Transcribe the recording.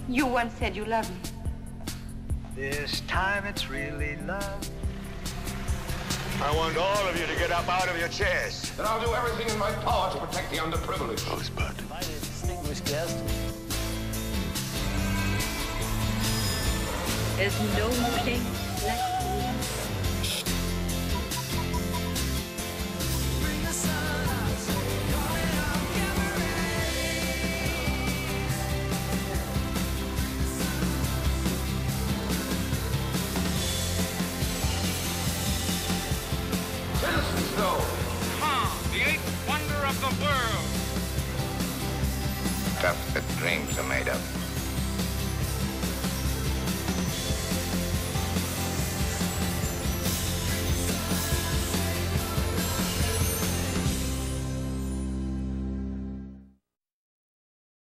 You once said you loved me. This time it's really love. I want all of you to get up out of your chairs. Then I'll do everything in my power to protect the underprivileged. Rosebud. Invited distinguished guest. There's no place like home. Citizens know. Khan, the eighth wonder of the world. Stuff that dreams are made of.